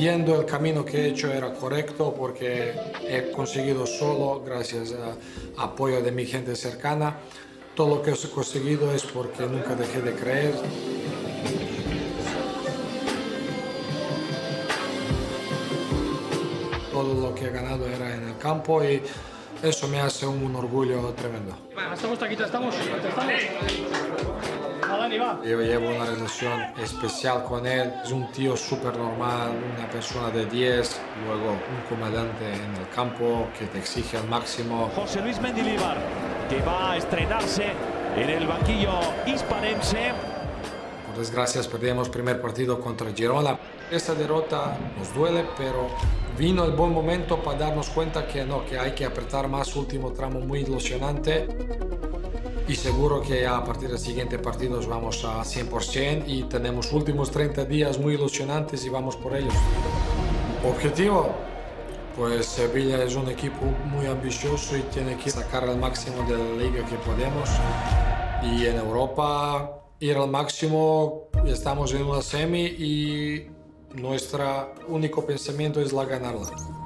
siguiendo el camino que he hecho era correcto porque he conseguido solo, gracias al apoyo de mi gente cercana. Todo lo que he conseguido es porque nunca dejé de creer. Todo lo que he ganado era en el campo y eso me hace un orgullo tremendo. Estamos, Taquito, estamos. Dani, va. Yo llevo una relación especial con él, es un tío súper normal, una persona de 10, luego un comandante en el campo que te exige al máximo. José Luis Mendilibar, que va a estrenarse en el banquillo hispalense. Por desgracia perdimos primer partido contra Girona. Esta derrota nos duele, pero vino el buen momento para darnos cuenta que no, que hay que apretar más, último tramo muy ilusionante. Y seguro que ya a partir del siguiente partido vamos a 100% y tenemos últimos 30 días muy ilusionantes y vamos por ellos. Objetivo, pues Sevilla es un equipo muy ambicioso y tiene que sacar el máximo de la liga que podemos. Y en Europa ir al máximo, estamos en una semi y nuestro único pensamiento es ganarla.